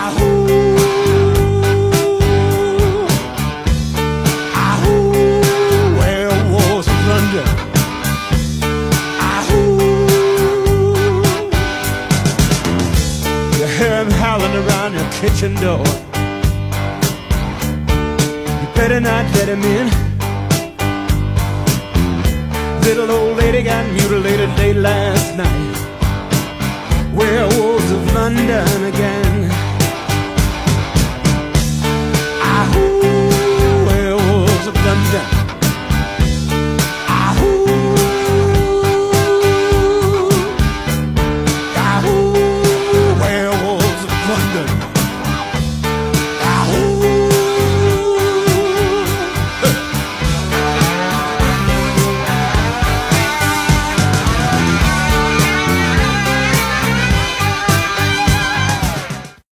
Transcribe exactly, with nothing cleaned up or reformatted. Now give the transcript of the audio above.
Ahoo, ahoo, werewolves of London. Ahoo, you hear him howling around your kitchen door. You better not let him in. Little old lady got mutilated late last night. Werewolves of London again. Ahoo, werewolves of London. Ahoo, ahoo, werewolves of London.